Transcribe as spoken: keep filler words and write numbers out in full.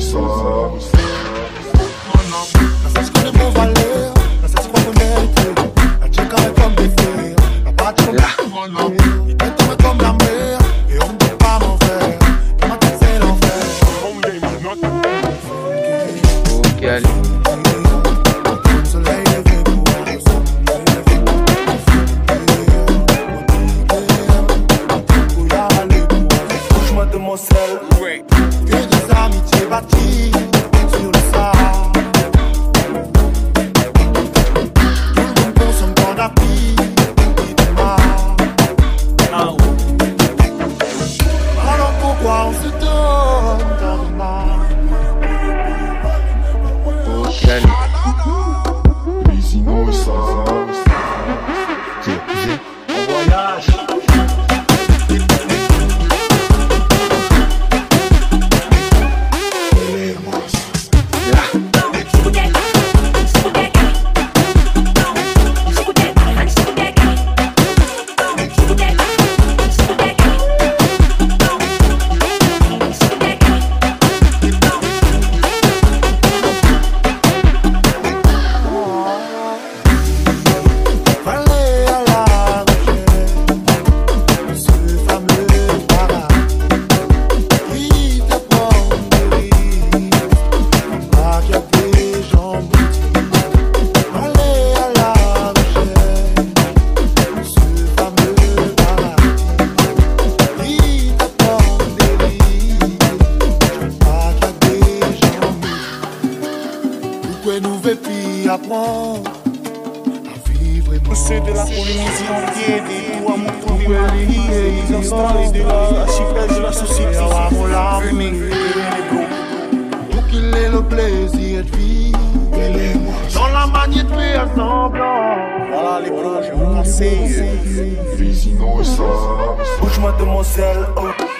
ça. La cesse qu'on est beau valeur, la cesse qu'on est mérité. La tchèque est comme des fers, la patte comme des fers. Il t'est tombé comme la mer, et on ne peut pas m'en faire. Comment t'as fait l'enfer? Ok, allez. Le soleil est fait pour le soleil. Bouge-moi de mon sel. Que des amitiés bâties sur le sable. Tout le monde consomme ton appui et de mal. Alors pourquoi on se donne tant de mal? Ok, allez. Visino et ça. On voyage. Nous vépi apprendre à vivre et C'est de la Polynésie entière, des doigts, mon tour, les Australiens de l'archipel de la société. Pour qu'il ait le plaisir de vivre dans la manière de faire semblant. Voilà les bros, je vous conseille. Visino et ça. Bouge-moi de mon sel, oh.